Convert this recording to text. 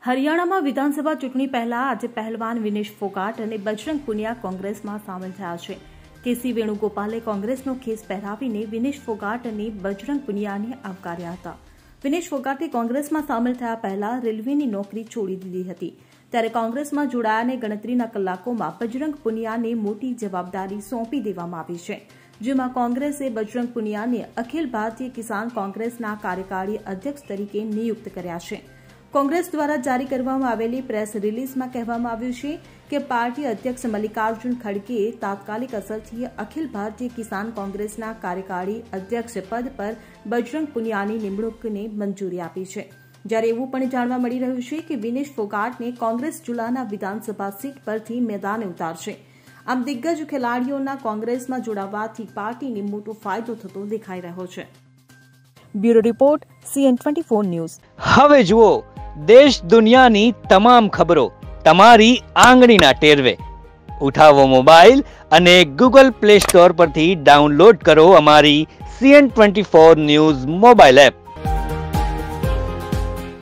હરિયાણામાં વિધાનસભા ચૂંટણી પહેલા આજે પહેલવાન વિનેશ ફોગાટ અને બજરંગ પુનિયા કોંગ્રેસમાં સામેલ થયા છે. કેસી વેણુગોપાલે કોંગ્રેસનો ખેસ પહેરાવીને વિનેશ ફોગાટ અને બજરંગ પુનિયાને આવકાર્યા હતા. વિનેશ ફોગાટે કોંગ્રેસમાં સામેલ થયા પહેલા રેલવેની નોકરી છોડી દીધી હતી. ત્યારે કોંગ્રેસમાં જોડાયાને ગણતરીના કલાકોમાં બજરંગ પુનિયાને મોટી જવાબદારી સોંપી દેવામાં આવી છે. જેમાં કોંગ્રેસે બજરંગ પુનિયાને અખિલ ભારતીય કિસાન કોંગ્રેસના કાર્યકારી અધ્યક્ષ તરીકે નિયુક્ત કર્યા છે. કોંગ્રેસ દ્વારા જારી કરવામાં આવેલી પ્રેસ રિલીઝમાં કહેવામાં આવ્યું છે કે પાર્ટી અધ્યક્ષ મલ્લિકાર્જુન ખડગેએ તાત્કાલિક અસરથી અખિલ ભારતીય કિસાન કોંગ્રેસના કાર્યકારી અધ્યક્ષ પદ પર બજરંગ પુનિયાની નિમણૂકને મંજૂરી આપી છે. જ્યારે એવું પણ જાણવા મળી રહ્યું છે કે વિનેશ ફોગાટને કોંગ્રેસ જુલાના વિધાનસભા સીટ પરથી મેદાને ઉતારશે. આમ દિગ્ગજ ખેલાડીઓના કોંગ્રેસમાં જોડાવાથી પાર્ટીને મોટો ફાયદો થતો દેખાઈ રહ્યો છે. Bureau report CN24 news. હવે જુઓ દેશ દુનિયાની તમામ ખબરો તમારી આંગળીના ટેરવે. ઉઠાવો મોબાઈલ અને Google Play Store પરથી ડાઉનલોડ કરો અમારી CN24 ન્યૂઝ મોબાઈલ એપ.